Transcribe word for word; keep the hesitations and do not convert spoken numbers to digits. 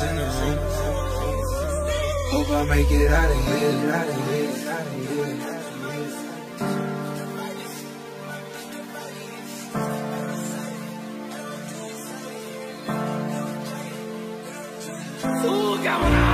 in the room. Hope I make it out of here, out of here, out of here. Ooh, got one out.